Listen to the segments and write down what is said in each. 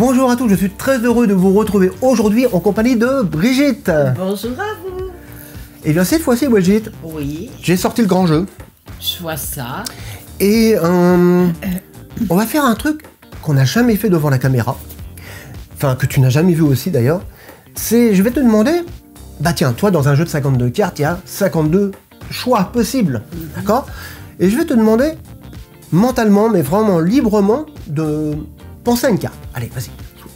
Bonjour à tous, je suis très heureux de vous retrouver aujourd'hui en compagnie de Brigitte. Bonjour à vous. Et bien cette fois-ci, Brigitte, oui, j'ai sorti le grand jeu. Je vois ça. Et on va faire un truc qu'on n'a jamais fait devant la caméra. Enfin, que tu n'as jamais vu aussi d'ailleurs. C'est, je vais te demander, bah tiens, toi dans un jeu de 52 cartes, il y a 52 choix possibles, d'accord? Et je vais te demander, mentalement, mais vraiment librement, de penser à une carte. Allez, vas-y.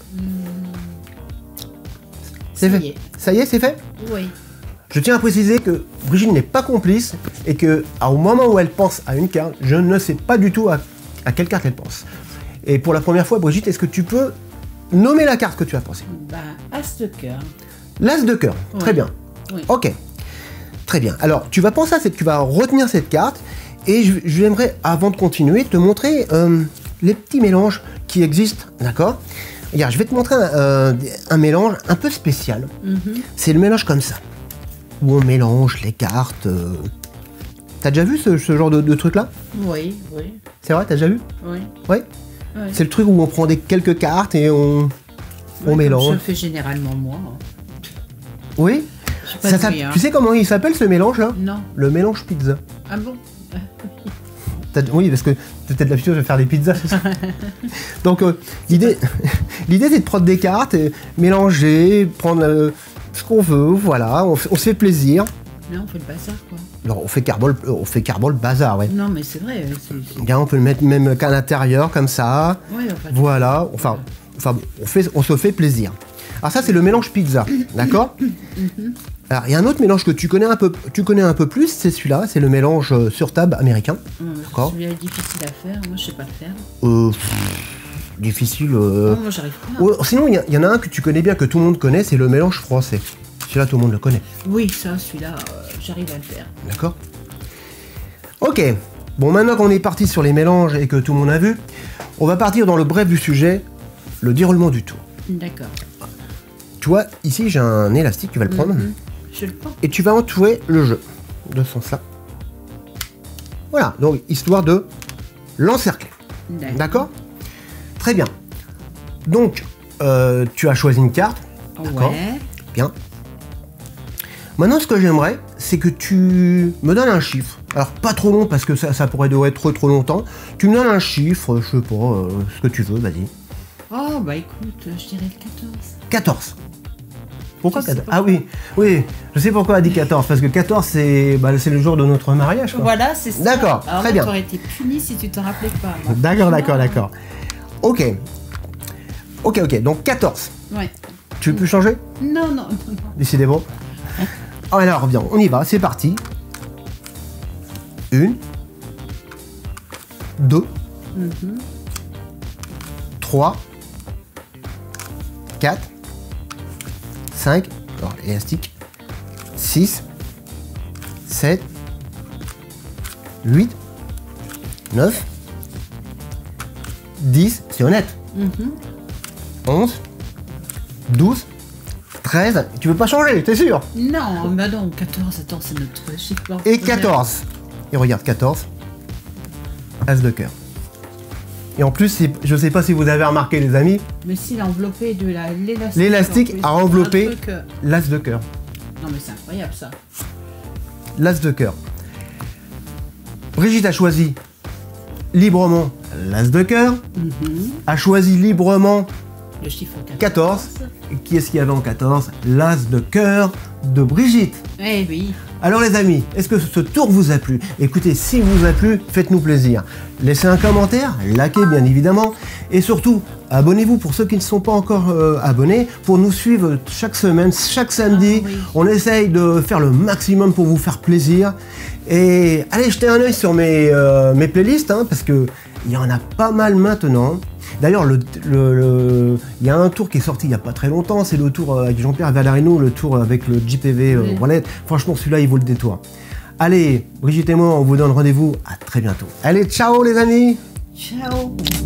C'est fait. Ça y est, c'est fait? Oui. Je tiens à préciser que Brigitte n'est pas complice et que au moment où elle pense à une carte, je ne sais pas du tout à quelle carte elle pense. Et pour la première fois, Brigitte, est-ce que tu peux nommer la carte que tu as pensée? Bah, As de cœur. L'As de cœur, Oui. très bien. Oui. Ok, très bien. Alors, tu vas penser à tu vas retenir cette carte et j'aimerais, avant de continuer, te montrer les petits mélanges qui existent, d'accord? Regarde, je vais te montrer un mélange un peu spécial. C'est le mélange comme ça, où on mélange les cartes. T'as déjà vu ce genre de truc-là? Oui, oui. C'est vrai, t'as déjà vu? Oui. Ouais. Oui. C'est le truc où on prend quelques cartes et on mélange. Je le fais généralement moi. Oui. Tu sais comment il s'appelle ce mélange-là? Non. Le mélange pizza. Ah bon? Oui, parce que tu as peut-être l'habitude de faire des pizzas, c'est ça. Donc, l'idée, c'est de prendre des cartes, et mélanger, prendre ce qu'on veut, voilà, on se fait plaisir. Non, on fait le bazar, quoi. Alors, on fait carrément le bazar, ouais. Non, mais c'est vrai. Bien, on peut le mettre même qu'à l'intérieur, comme ça. Oui, enfin, voilà, enfin on se fait plaisir. Alors ça, c'est le mélange pizza, d'accord? Alors, il y a un autre mélange que tu connais un peu plus, c'est celui-là, c'est le mélange sur table américain. D'accord. Celui-là est difficile à faire, moi je sais pas le faire. Difficile. Non, moi j'arrive pas. Ouais, sinon, il y en a un que tu connais bien, que tout le monde connaît, c'est le mélange français. Celui-là, tout le monde le connaît. Oui, ça, celui-là, j'arrive à le faire. D'accord. Ok. Bon, maintenant qu'on est parti sur les mélanges et que tout le monde a vu, on va partir dans le bref du sujet, le déroulement du tour. D'accord. Tu vois, ici, j'ai un élastique, tu vas le prendre. Je le prends. Et tu vas entourer le jeu de ce sens-là. Voilà, donc histoire de l'encercler. D'accord? Très bien. Donc, tu as choisi une carte. D'accord? Ouais. Bien. Maintenant, ce que j'aimerais, c'est que tu me donnes un chiffre. Alors, pas trop long, parce que ça pourrait durer trop longtemps. Tu me donnes un chiffre, je sais pas, ce que tu veux, vas-y. Oh, bah écoute, je dirais le 14. 14. Pourquoi 14? Pourquoi. Ah oui, je sais pourquoi elle a dit 14, parce que 14 c'est le jour de notre mariage, quoi. Voilà, c'est ça. D'accord, alors très là, bien. Tu aurais été puni si tu t'en rappelais pas. moi. D'accord. Ok. Donc 14. Ouais. Tu veux plus changer? Non. Décidément. Alors, bien, on y va, c'est parti. 1, 2, 3, 4, 5, alors élastique, 6, 7, 8, 9, 10, c'est honnête, 11, 12, 13, tu veux pas changer, t'es sûr? Non, bah non, 14, attends, c'est notre chiffre. Et 14, et regarde, 14, As de cœur. Et en plus, je sais pas si vous avez remarqué les amis, Mais s'il a enveloppé de l'élastique. l'élastique a enveloppé Un truc, l'As de cœur. Non mais c'est incroyable ça. L'As de cœur. Brigitte a choisi librement l'As de cœur, a choisi librement Le chiffre 14. Qui est-ce qu'il y avait en 14? L'As de cœur de Brigitte. Eh oui. Alors les amis, est-ce que ce tour vous a plu? Écoutez, s'il vous a plu, faites-nous plaisir. Laissez un commentaire, likez bien évidemment, et surtout, abonnez-vous pour ceux qui ne sont pas encore abonnés, pour nous suivre chaque semaine, chaque samedi. Ah, oui. On essaye de faire le maximum pour vous faire plaisir. Et allez jeter un œil sur mes playlists, hein, parce que il y en a pas mal maintenant. D'ailleurs, il y a un tour qui est sorti il n'y a pas très longtemps, c'est le tour avec Jean-Pierre Valarino, le tour avec le JPV Wallet. Franchement, celui-là, il vaut le détour. Allez, Brigitte et moi, on vous donne rendez-vous à très bientôt. Allez, ciao les amis! Ciao.